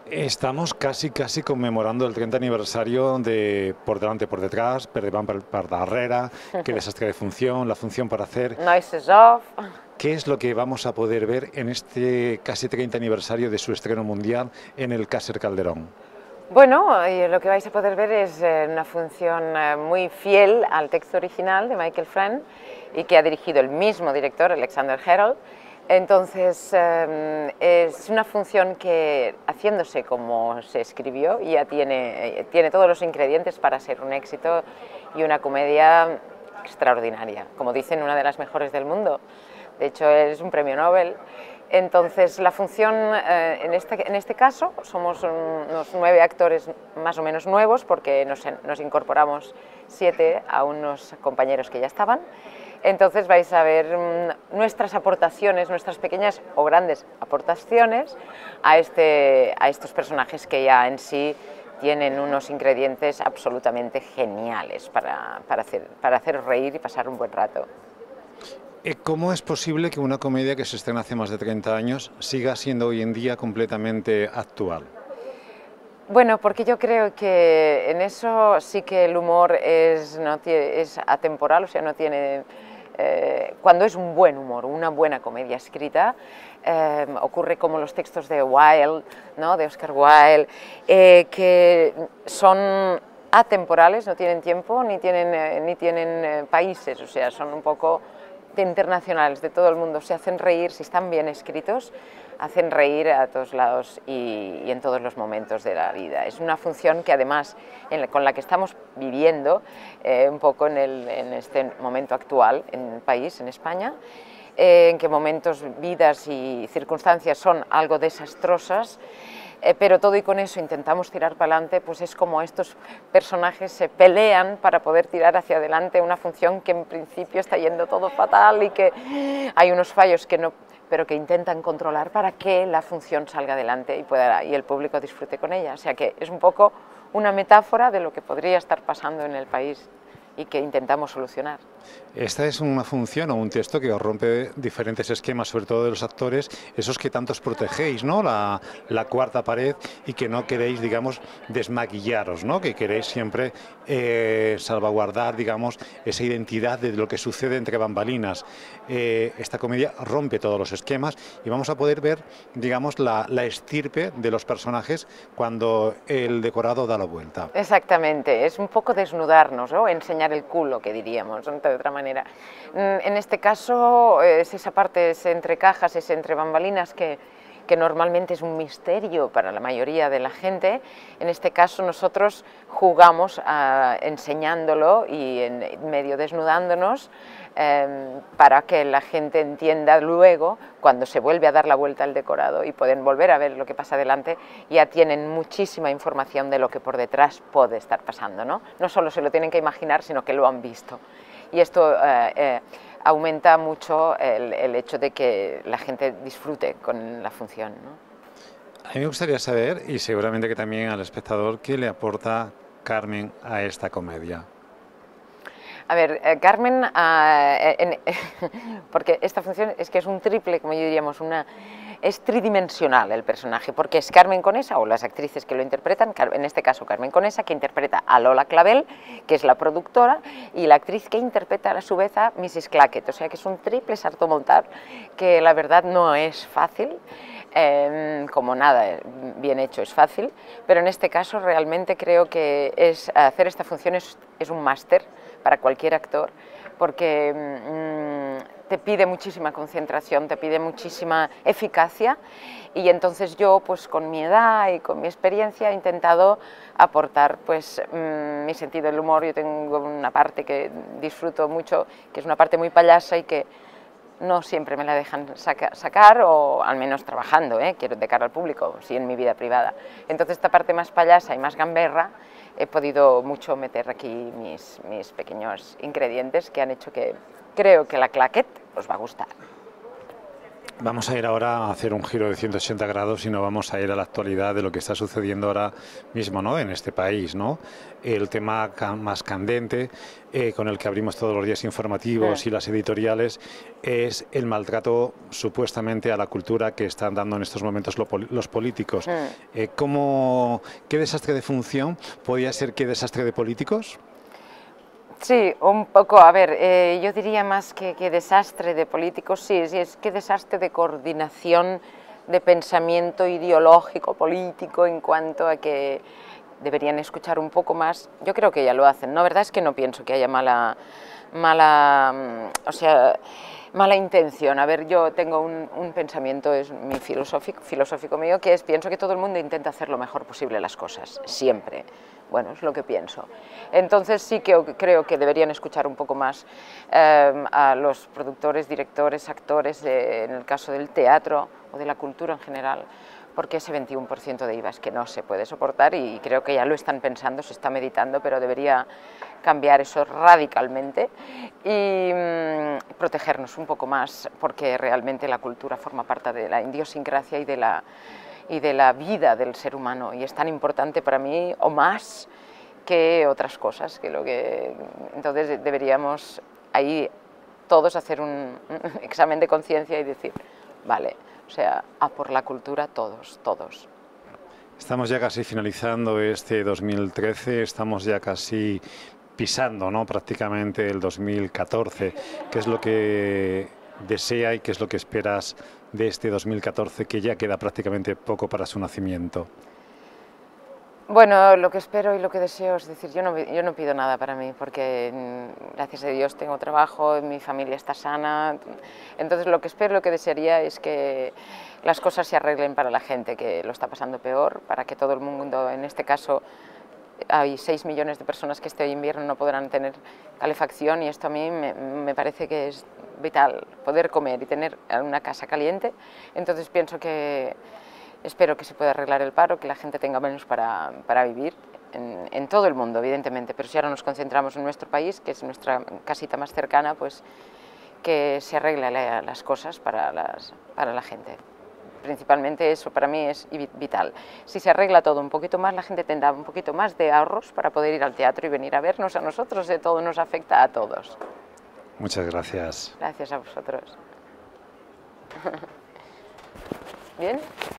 Estamos casi conmemorando el 30 aniversario de Por delante, por detrás, per davant, per darrere, Qué desastre de función, La función para hacer. Noises Off. ¿Qué es lo que vamos a poder ver en este casi 30 aniversario de su estreno mundial en el Càcer Calderón? Bueno, lo que vais a poder ver es una función muy fiel al texto original de Michael Frayn y que ha dirigido el mismo director, Alexander Herold. Entonces, es una función que, haciéndose como se escribió, ya tiene todos los ingredientes para ser un éxito y una comedia extraordinaria. Como dicen, una de las mejores del mundo. De hecho, es un premio Nobel. Entonces, la función, en este caso, somos unos 9 actores más o menos nuevos, porque nos incorporamos 7 a unos compañeros que ya estaban. Entonces vais a ver nuestras aportaciones, nuestras pequeñas o grandes aportaciones a estos personajes que ya en sí tienen unos ingredientes absolutamente geniales para hacer reír y pasar un buen rato. ¿Cómo es posible que una comedia que se estrena hace más de 30 años siga siendo hoy en día completamente actual? Bueno, porque yo creo que en eso sí que el humor es atemporal, o sea, no tiene... cuando es un buen humor, una buena comedia escrita, ocurre como los textos de Wilde, ¿no? De Oscar Wilde, que son atemporales, no tienen tiempo ni tienen países, o sea, son un poco internacionales, de todo el mundo, se hacen reír, si están bien escritos, hacen reír a todos lados y en todos los momentos de la vida. Es una función que además con la que estamos viviendo un poco en este momento actual en el país, en España, en que momentos, vidas y circunstancias son algo desastrosas, pero todo y con eso intentamos tirar para adelante, pues es como estos personajes se pelean para poder tirar hacia adelante una función que en principio está yendo todo fatal y que hay unos fallos que no, pero que intentan controlar para que la función salga adelante y el público disfrute con ella. O sea que es un poco una metáfora de lo que podría estar pasando en el país y que intentamos solucionar. Esta es una función o un texto que rompe diferentes esquemas, sobre todo de los actores, esos que tantos protegéis, ¿no? La cuarta pared y que no queréis, digamos, desmaquillaros, ¿no? Que queréis siempre salvaguardar, digamos, esa identidad de lo que sucede entre bambalinas. Esta comedia rompe todos los esquemas y vamos a poder ver, digamos, la estirpe de los personajes cuando el decorado da la vuelta. Exactamente, es un poco desnudarnos, ¿no? Enseñar el culo, que diríamos, ¿no? De otra manera. En este caso es esa parte, es entre cajas, es entre bambalinas que normalmente es un misterio para la mayoría de la gente. En este caso nosotros jugamos enseñándolo y medio desnudándonos para que la gente entienda luego, cuando se vuelve a dar la vuelta al decorado y pueden volver a ver lo que pasa delante, ya tienen muchísima información de lo que por detrás puede estar pasando, ¿no? No solo se lo tienen que imaginar, sino que lo han visto. Y esto aumenta mucho el hecho de que la gente disfrute con la función, ¿no? A mí me gustaría saber, y seguramente que también al espectador, qué le aporta Carmen a esta comedia. A ver, Carmen, porque esta función es que es un triple, como diríamos, es tridimensional el personaje, porque es Carmen Conesa, o las actrices que lo interpretan, en este caso Carmen Conesa, que interpreta a Lola Clavel, que es la productora, y la actriz que interpreta a su vez a Mrs. Clackett, o sea que es un triple salto montar, que la verdad no es fácil, como nada bien hecho es fácil, pero en este caso realmente creo que hacer esta función es un máster para cualquier actor, porque te pide muchísima concentración, te pide muchísima eficacia, y entonces yo, pues con mi edad y con mi experiencia, he intentado aportar pues mi sentido del humor. Yo tengo una parte que disfruto mucho, que es una parte muy payasa y que no siempre me la dejan sacar, o al menos trabajando, quiero de cara al público, sí, en mi vida privada. Entonces esta parte más payasa y más gamberra he podido mucho meter aquí mis pequeños ingredientes que han hecho que creo que la Claquette os va a gustar. Vamos a ir ahora a hacer un giro de 180 grados y nos vamos a ir a la actualidad de lo que está sucediendo ahora mismo, ¿no?, en este país, ¿no? El tema más candente, con el que abrimos todos los días informativos y las editoriales, es el maltrato supuestamente a la cultura que están dando en estos momentos los políticos. ¿Qué desastre de función podía ser qué desastre de políticos? Sí, un poco, a ver, yo diría más que desastre de políticos, sí, es que desastre de coordinación de pensamiento ideológico, político, en cuanto a que deberían escuchar un poco más. Yo creo que ya lo hacen, ¿no? La verdad es que no pienso que haya mala intención. A ver, yo tengo un pensamiento, es mi filosófico mío, que es, pienso que todo el mundo intenta hacer lo mejor posible las cosas, siempre. Bueno, es lo que pienso. Entonces sí que creo que deberían escuchar un poco más a los productores, directores, actores, en el caso del teatro o de la cultura en general, porque ese 21% de IVA es que no se puede soportar y creo que ya lo están pensando, se está meditando, pero debería cambiar eso radicalmente y protegernos un poco más, porque realmente la cultura forma parte de la idiosincrasia y de la vida del ser humano, y es tan importante para mí o más que otras cosas, entonces deberíamos ahí todos hacer un examen de conciencia y decir, vale, o sea, a por la cultura todos. Estamos ya casi finalizando este 2013, estamos ya casi pisando, ¿no?, prácticamente el 2014. ¿Qué es lo que desea y qué es lo que esperas de este 2014, que ya queda prácticamente poco para su nacimiento? Bueno, lo que espero y lo que deseo, es decir, yo no pido nada para mí, porque gracias a Dios tengo trabajo, mi familia está sana, entonces lo que espero, lo que desearía es que las cosas se arreglen para la gente que lo está pasando peor, para que todo el mundo, en este caso hay 6 millones de personas que este invierno no podrán tener calefacción, y esto a mí me parece que es vital, poder comer y tener una casa caliente. Entonces espero que se pueda arreglar el paro, que la gente tenga menos para vivir en todo el mundo, evidentemente, pero si ahora nos concentramos en nuestro país, que es nuestra casita más cercana, pues que se arreglen las cosas para la gente. Principalmente eso para mí es vital. Si se arregla todo un poquito más, la gente tendrá un poquito más de ahorros para poder ir al teatro y venir a vernos a nosotros, todo nos afecta a todos. Muchas gracias. Gracias a vosotros. Bien.